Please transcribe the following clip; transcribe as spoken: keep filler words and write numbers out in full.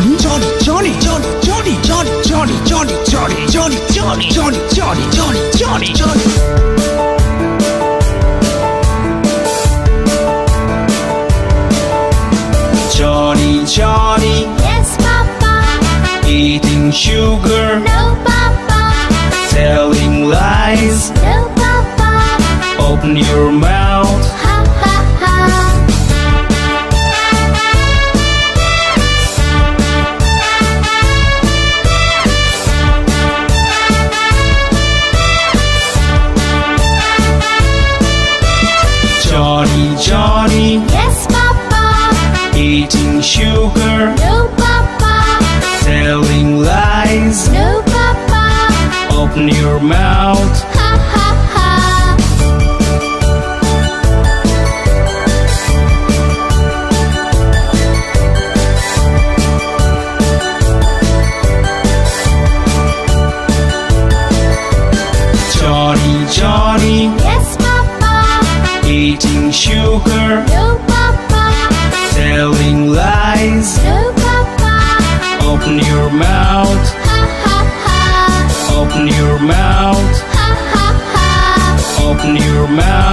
Johny, Johny, Johny, Johny, Johny, Johny, Johny, Johny, Johny, Johny, Johny, Johny, Johny, Johny, Johny, Johny. Johny, Johny, Yes, Papa. eating sugar, No, Papa. telling lies. No, Papa. Open your mouth. Ha, ha, ha. Johny, Johny, Yes, Papa. eating sugar, No, Papa. telling lies. No, Papa. Open your mouth. Ha, ha, ha. Johny, Johny, Yes, Papa. eating sugar, No, Papa. telling lies. No, Papa. Open your mouth. Ha, ha, ha. Open your mouth. Ha, ha, ha. Open your mouth.